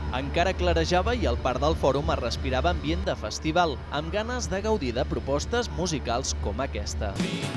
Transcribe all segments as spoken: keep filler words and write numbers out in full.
Encara clarejava i el parc del Fòrum es respirava ambient de festival, amb ganes de gaudir de propostes musicals com aquesta.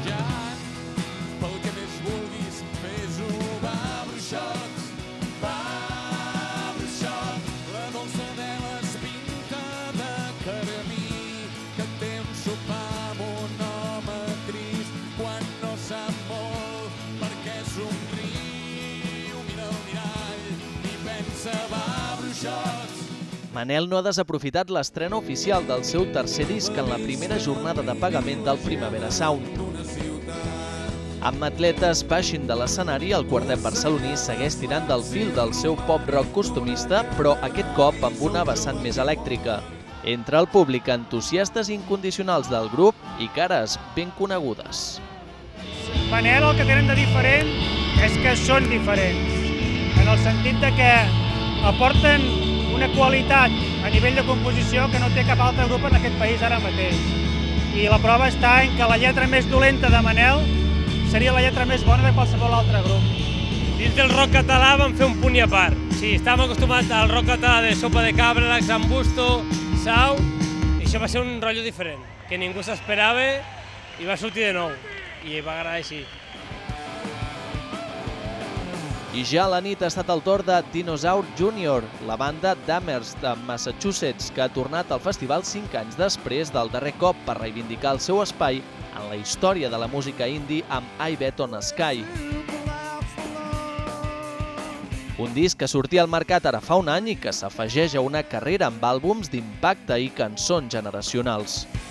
Manel no ha desaprofitat l'estrena oficial del seu tercer disc en la primera jornada de pagament del Primavera Sound. Amb atletes baixin de l'escenari, el quartet barceloní segueix tirant del fil del seu pop-rock costumista, però aquest cop amb una vessant més elèctrica. Entre el públic, entusiastes incondicionals del grup i cares ben conegudes. Manel el que tenen de diferent és que són diferents, en el sentit de que aporten una qualitat a nivell de composició que no té cap altre grup en aquest país ara mateix. I la prova està en que la lletra més dolenta de Manel seria la lletra més bona de qualsevol altre grup. Dins del rock català vam fer un punt i a part. Sí, estàvem acostumats al rock català de Sopa de Cabra, Laxambusto, Sau, i això va ser un rotllo diferent, que ningú s'esperava i va sortir de nou, i va agradar així. I ja a la nit ha estat el torn de Dinosaur Junior, la banda d'Amherst de Massachusetts, que ha tornat al festival cinc anys després del darrer cop per reivindicar el seu espai en la història de la música indie amb I Bet on a Sky. Un disc que sortia al mercat ara fa un any i que s'afegeix a una carrera amb àlbums d'impacte i cançons generacionals.